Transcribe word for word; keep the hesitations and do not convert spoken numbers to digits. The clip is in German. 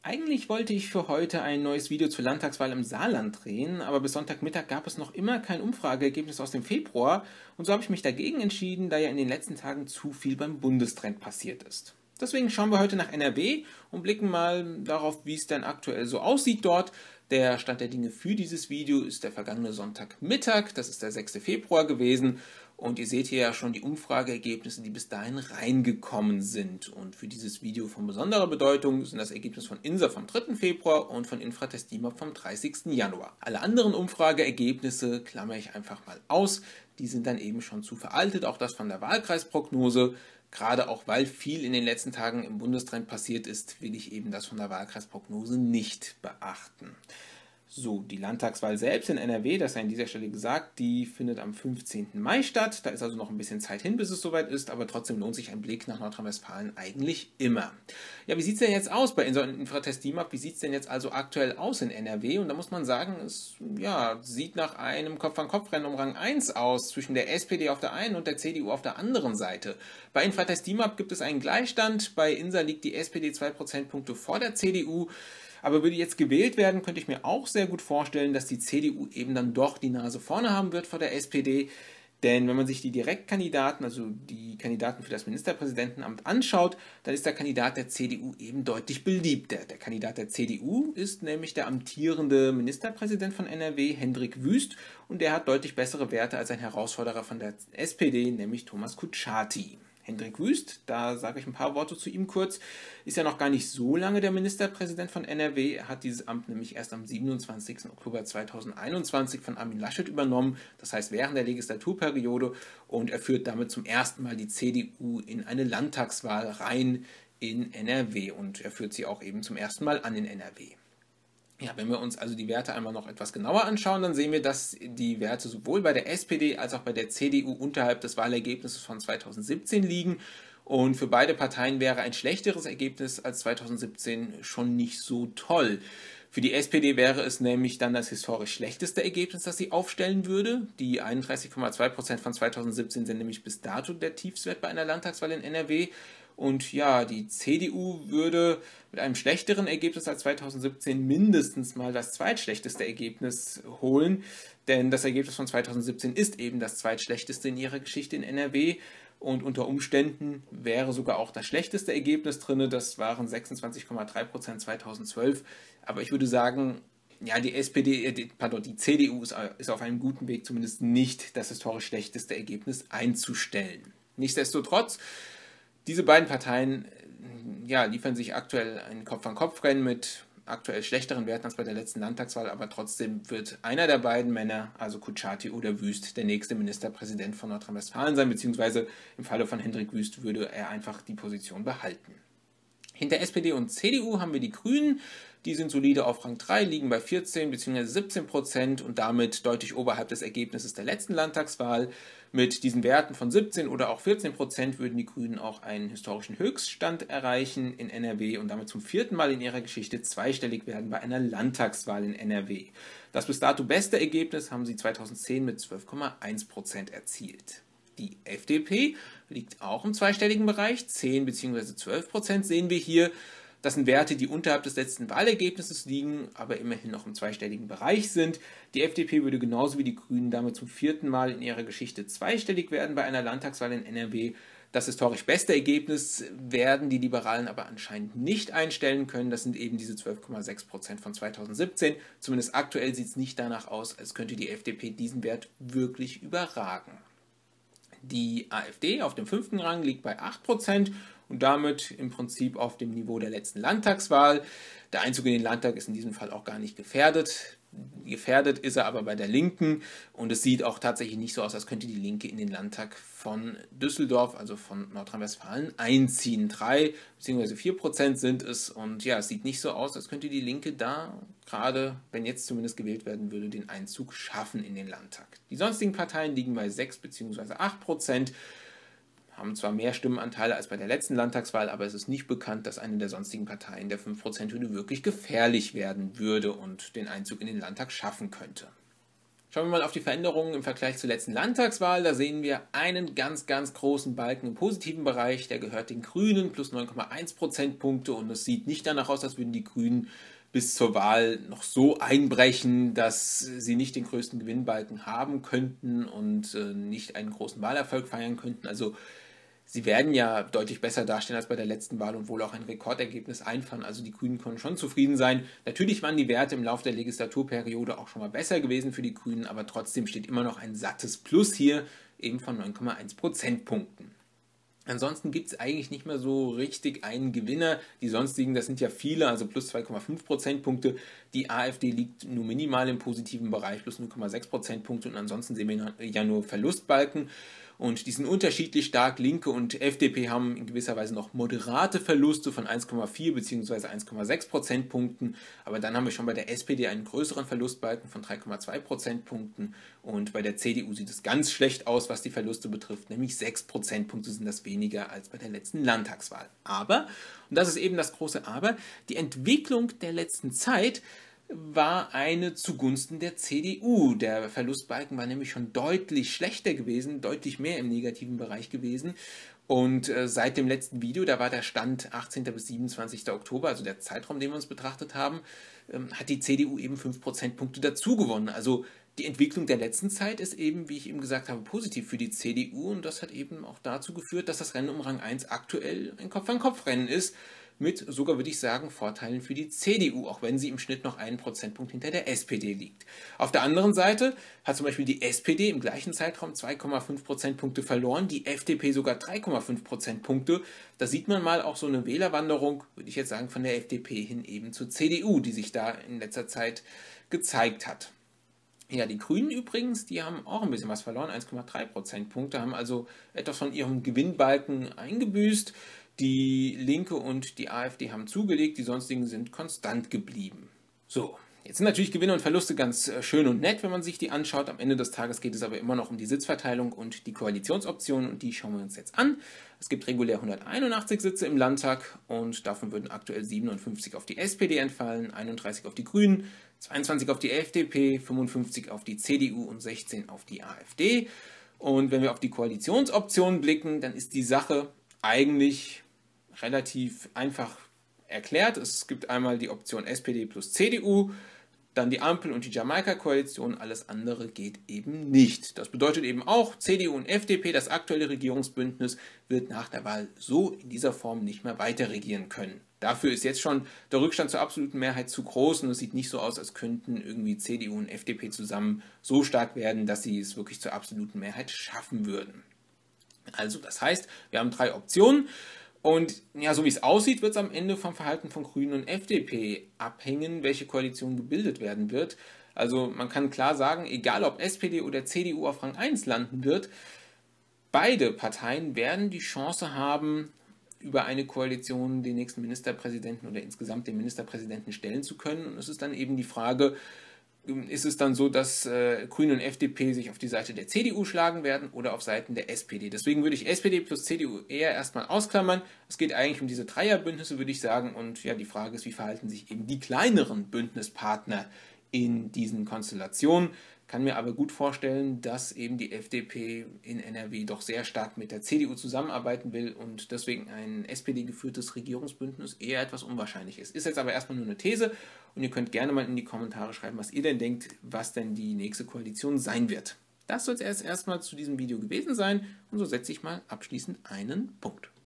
Eigentlich wollte ich für heute ein neues Video zur Landtagswahl im Saarland drehen, aber bis Sonntagmittag gab es noch immer kein Umfrageergebnis aus dem Februar und so habe ich mich dagegen entschieden, da ja in den letzten Tagen zu viel beim Bundestrend passiert ist. Deswegen schauen wir heute nach N R W und blicken mal darauf, wie es denn aktuell so aussieht dort. Der Stand der Dinge für dieses Video ist der vergangene Sonntagmittag, das ist der sechste Februar gewesen. Und ihr seht hier ja schon die Umfrageergebnisse, die bis dahin reingekommen sind. Und für dieses Video von besonderer Bedeutung sind das Ergebnis von INSA vom dritten Februar und von Infratest DIMAP vom dreißigsten Januar. Alle anderen Umfrageergebnisse klammere ich einfach mal aus. Die sind dann eben schon zu veraltet, auch das von der Wahlkreisprognose. Gerade auch weil viel in den letzten Tagen im Bundestrend passiert ist, will ich eben das von der Wahlkreisprognose nicht beachten. So, die Landtagswahl selbst in N R W, das sei an dieser Stelle gesagt, die findet am fünfzehnten Mai statt. Da ist also noch ein bisschen Zeit hin, bis es soweit ist, aber trotzdem lohnt sich ein Blick nach Nordrhein-Westfalen eigentlich immer. Ja, wie sieht es denn jetzt aus bei Infratest DIMAP? Wie sieht es denn jetzt also aktuell aus in N R W? Und da muss man sagen, es ja, sieht nach einem Kopf-an-Kopf-Rennen um Rang eins aus, zwischen der S P D auf der einen und der C D U auf der anderen Seite. Bei Infratest DIMAP gibt es einen Gleichstand, bei INSA liegt die S P D zwei Prozentpunkte vor der C D U. Aber würde jetzt gewählt werden, könnte ich mir auch sehr gut vorstellen, dass die C D U eben dann doch die Nase vorne haben wird vor der S P D. Denn wenn man sich die Direktkandidaten, also die Kandidaten für das Ministerpräsidentenamt anschaut, dann ist der Kandidat der C D U eben deutlich beliebter. Der Kandidat der C D U ist nämlich der amtierende Ministerpräsident von N R W, Hendrik Wüst, und der hat deutlich bessere Werte als ein Herausforderer von der S P D, nämlich Thomas Kutschaty. Hendrik Wüst, da sage ich ein paar Worte zu ihm kurz, ist ja noch gar nicht so lange der Ministerpräsident von N R W. Er hat dieses Amt nämlich erst am siebenundzwanzigsten Oktober zweitausendeinundzwanzig von Armin Laschet übernommen, das heißt während der Legislaturperiode, und er führt damit zum ersten Mal die C D U in eine Landtagswahl rein in N R W und er führt sie auch eben zum ersten Mal an in N R W. Ja, wenn wir uns also die Werte einmal noch etwas genauer anschauen, dann sehen wir, dass die Werte sowohl bei der S P D als auch bei der C D U unterhalb des Wahlergebnisses von zweitausendsiebzehn liegen. Und für beide Parteien wäre ein schlechteres Ergebnis als zweitausendsiebzehn schon nicht so toll. Für die S P D wäre es nämlich dann das historisch schlechteste Ergebnis, das sie aufstellen würde. Die einunddreißig Komma zwei Prozent von zweitausendsiebzehn sind nämlich bis dato der Tiefstwert bei einer Landtagswahl in N R W. Und ja, die C D U würde mit einem schlechteren Ergebnis als zweitausendsiebzehn mindestens mal das zweitschlechteste Ergebnis holen, denn das Ergebnis von zweitausendsiebzehn ist eben das zweitschlechteste in ihrer Geschichte in N R W und unter Umständen wäre sogar auch das schlechteste Ergebnis drin, das waren sechsundzwanzig Komma drei Prozent zweitausendzwölf, aber ich würde sagen, ja, die S P D, äh, pardon, die C D U ist, ist auf einem guten Weg, zumindest nicht das historisch schlechteste Ergebnis einzustellen. Nichtsdestotrotz, diese beiden Parteien ja, liefern sich aktuell ein Kopf-an-Kopf-Rennen mit aktuell schlechteren Werten als bei der letzten Landtagswahl, aber trotzdem wird einer der beiden Männer, also Kutschaty oder Wüst, der nächste Ministerpräsident von Nordrhein-Westfalen sein, beziehungsweise im Falle von Hendrik Wüst würde er einfach die Position behalten. Hinter S P D und C D U haben wir die Grünen, die sind solide auf Rang drei, liegen bei vierzehn bzw. siebzehn Prozent und damit deutlich oberhalb des Ergebnisses der letzten Landtagswahl. Mit diesen Werten von siebzehn oder auch vierzehn Prozent würden die Grünen auch einen historischen Höchststand erreichen in N R W und damit zum vierten Mal in ihrer Geschichte zweistellig werden bei einer Landtagswahl in N R W. Das bis dato beste Ergebnis haben sie zweitausendzehn mit zwölf Komma eins Prozent erzielt. Die F D P liegt auch im zweistelligen Bereich, zehn bzw. zwölf Prozent sehen wir hier. Das sind Werte, die unterhalb des letzten Wahlergebnisses liegen, aber immerhin noch im zweistelligen Bereich sind. Die F D P würde genauso wie die Grünen damit zum vierten Mal in ihrer Geschichte zweistellig werden bei einer Landtagswahl in N R W. Das historisch beste Ergebnis werden die Liberalen aber anscheinend nicht einstellen können. Das sind eben diese zwölf Komma sechs Prozent von zweitausendsiebzehn. Zumindest aktuell sieht es nicht danach aus, als könnte die F D P diesen Wert wirklich überragen. Die AfD auf dem fünften Rang liegt bei acht Prozent und damit im Prinzip auf dem Niveau der letzten Landtagswahl. Der Einzug in den Landtag ist in diesem Fall auch gar nicht gefährdet. Gefährdet ist er aber bei der Linken und es sieht auch tatsächlich nicht so aus, als könnte die Linke in den Landtag von Düsseldorf, also von Nordrhein-Westfalen, einziehen. drei bzw. vier Prozent sind es und ja, es sieht nicht so aus, als könnte die Linke da, gerade wenn jetzt zumindest gewählt werden würde, den Einzug schaffen in den Landtag. Die sonstigen Parteien liegen bei sechs bzw. acht Prozent. Haben zwar mehr Stimmenanteile als bei der letzten Landtagswahl, aber es ist nicht bekannt, dass eine der sonstigen Parteien der fünf Prozent Hürde wirklich gefährlich werden würde und den Einzug in den Landtag schaffen könnte. Schauen wir mal auf die Veränderungen im Vergleich zur letzten Landtagswahl. Da sehen wir einen ganz, ganz großen Balken im positiven Bereich. Der gehört den Grünen, plus neun Komma eins Prozentpunkte. Und es sieht nicht danach aus, als würden die Grünen bis zur Wahl noch so einbrechen, dass sie nicht den größten Gewinnbalken haben könnten und äh, nicht einen großen Wahlerfolg feiern könnten. Also sie werden ja deutlich besser dastehen als bei der letzten Wahl und wohl auch ein Rekordergebnis einfahren. Also die Grünen können schon zufrieden sein. Natürlich waren die Werte im Laufe der Legislaturperiode auch schon mal besser gewesen für die Grünen, aber trotzdem steht immer noch ein sattes Plus hier, eben von neun Komma eins Prozentpunkten. Ansonsten gibt es eigentlich nicht mehr so richtig einen Gewinner. Die sonstigen, das sind ja viele, also plus zwei Komma fünf Prozentpunkte. Die AfD liegt nur minimal im positiven Bereich, plus null Komma sechs Prozentpunkte. Und ansonsten sehen wir ja nur Verlustbalken. Und die sind unterschiedlich stark. Linke und F D P haben in gewisser Weise noch moderate Verluste von eins Komma vier bzw. eins Komma sechs Prozentpunkten. Aber dann haben wir schon bei der S P D einen größeren Verlustbalken von drei Komma zwei Prozentpunkten. Und bei der C D U sieht es ganz schlecht aus, was die Verluste betrifft. Nämlich sechs Prozentpunkte sind das weniger als bei der letzten Landtagswahl. Aber, und das ist eben das große Aber, die Entwicklung der letzten Zeit war eine zugunsten der C D U. Der Verlustbalken war nämlich schon deutlich schlechter gewesen, deutlich mehr im negativen Bereich gewesen. Und äh, seit dem letzten Video, da war der Stand achtzehnten bis siebenundzwanzigsten Oktober, also der Zeitraum, den wir uns betrachtet haben, ähm, hat die C D U eben fünf Prozentpunkte dazu gewonnen. Also die Entwicklung der letzten Zeit ist eben, wie ich eben gesagt habe, positiv für die C D U. Und das hat eben auch dazu geführt, dass das Rennen um Rang eins aktuell ein Kopf-an-Kopf-Rennen ist. Mit sogar, würde ich sagen, Vorteilen für die C D U, auch wenn sie im Schnitt noch einen Prozentpunkt hinter der S P D liegt. Auf der anderen Seite hat zum Beispiel die S P D im gleichen Zeitraum zwei Komma fünf Prozentpunkte verloren, die F D P sogar drei Komma fünf Prozentpunkte. Da sieht man mal auch so eine Wählerwanderung, würde ich jetzt sagen, von der F D P hin eben zur C D U, die sich da in letzter Zeit gezeigt hat. Ja, die Grünen übrigens, die haben auch ein bisschen was verloren, eins Komma drei Prozentpunkte, haben also etwas von ihrem Gewinnbalken eingebüßt. Die Linke und die AfD haben zugelegt, die sonstigen sind konstant geblieben. So, jetzt sind natürlich Gewinne und Verluste ganz schön und nett, wenn man sich die anschaut. Am Ende des Tages geht es aber immer noch um die Sitzverteilung und die Koalitionsoptionen und die schauen wir uns jetzt an. Es gibt regulär hunderteinundachtzig Sitze im Landtag und davon würden aktuell siebenundfünfzig auf die S P D entfallen, einunddreißig auf die Grünen, zweiundzwanzig auf die F D P, fünfundfünfzig auf die C D U und sechzehn auf die AfD. Und wenn wir auf die Koalitionsoptionen blicken, dann ist die Sache eigentlich relativ einfach erklärt. Es gibt einmal die Option S P D plus C D U, dann die Ampel und die Jamaika-Koalition, alles andere geht eben nicht. Das bedeutet eben auch, C D U und F D P, das aktuelle Regierungsbündnis, wird nach der Wahl so in dieser Form nicht mehr weiter regieren können. Dafür ist jetzt schon der Rückstand zur absoluten Mehrheit zu groß und es sieht nicht so aus, als könnten irgendwie C D U und F D P zusammen so stark werden, dass sie es wirklich zur absoluten Mehrheit schaffen würden. Also das heißt, wir haben drei Optionen. Und ja, so wie es aussieht, wird es am Ende vom Verhalten von Grünen und F D P abhängen, welche Koalition gebildet werden wird. Also man kann klar sagen, egal ob S P D oder C D U auf Rang eins landen wird, beide Parteien werden die Chance haben, über eine Koalition den nächsten Ministerpräsidenten oder insgesamt den Ministerpräsidenten stellen zu können. Und es ist dann eben die Frage, ist es dann so, dass äh, Grüne und F D P sich auf die Seite der C D U schlagen werden oder auf Seiten der S P D. Deswegen würde ich S P D plus C D U eher erstmal ausklammern. Es geht eigentlich um diese Dreierbündnisse, würde ich sagen. Und ja, die Frage ist, wie verhalten sich eben die kleineren Bündnispartner in diesen Konstellationen. Kann mir aber gut vorstellen, dass eben die F D P in N R W doch sehr stark mit der C D U zusammenarbeiten will und deswegen ein S P D-geführtes Regierungsbündnis eher etwas unwahrscheinlich ist. Ist jetzt aber erstmal nur eine These und ihr könnt gerne mal in die Kommentare schreiben, was ihr denn denkt, was denn die nächste Koalition sein wird. Das soll es erst erstmal zu diesem Video gewesen sein und so setze ich mal abschließend einen Punkt.